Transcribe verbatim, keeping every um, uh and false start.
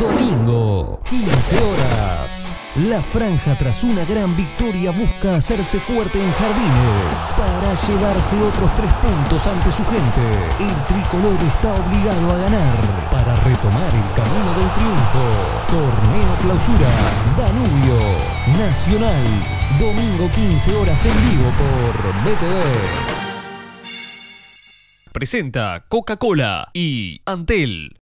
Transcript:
Domingo, quince horas. La Franja, tras una gran victoria, busca hacerse fuerte en Jardines para llevarse otros tres puntos ante su gente. El tricolor está obligado a ganar para retomar el camino del triunfo. Torneo Clausura, Danubio, Nacional. Domingo, quince horas en vivo por B T V. Presenta Coca-Cola y Antel.